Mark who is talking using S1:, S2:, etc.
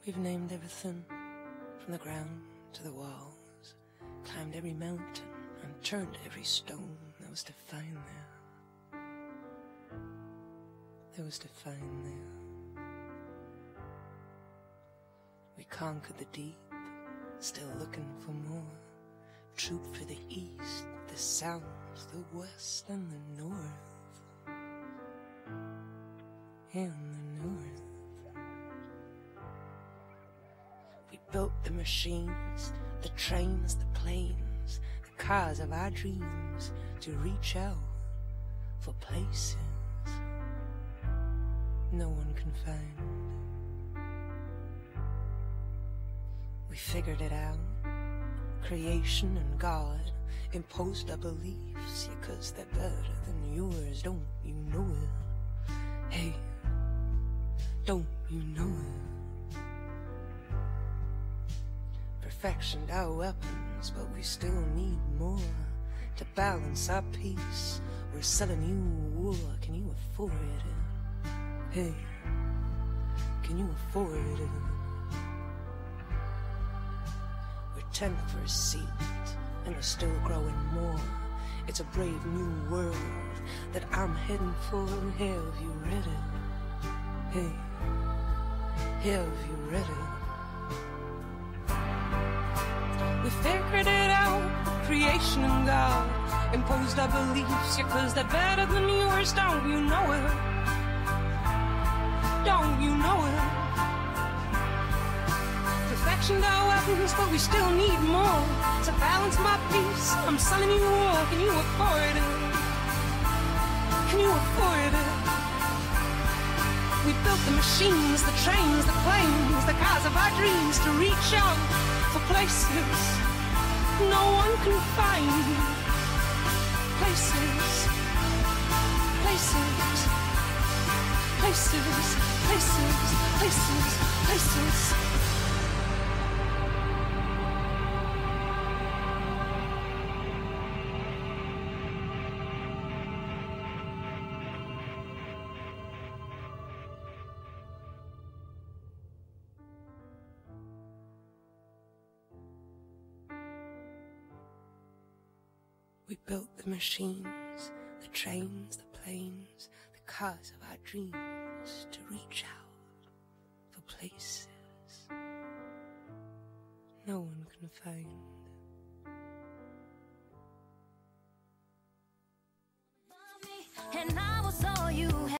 S1: We've named everything, from the ground to the walls, climbed every mountain and turned every stone that was to find there. That was to find there. We conquered the deep, still looking for more. Troop for the east, the south, the west, and the north. And the north. We built the machines, the trains, the planes, the cars of our dreams to reach out for places no one can find. We figured it out. Creation and God imposed our beliefs, yeah, 'cause they're better than yours. Don't you know it? Hey, don't you know it? Perfectioned our weapons, but we still need more to balance our peace. We're selling you war. Can you afford it? Hey, can you afford it? We're 10 for a seat, and we're still growing more. It's a brave new world that I'm heading for. Have you read it? Hey, have you read it? We figured it out, creation and God imposed our beliefs, yeah, 'cause they're better than yours. Don't you know it? Don't you know it? Perfectioned our weapons, but we still need more to balance my peace. I'm selling you war. Can you afford it? Can you afford it? We built the machines, the trains, the planes, the cars of our dreams to reach out for places no one can find. Places, places, places, places, places, places. We built the machines, the trains, the planes, the cars of our dreams to reach out for places no one can find.
S2: And I was all you had.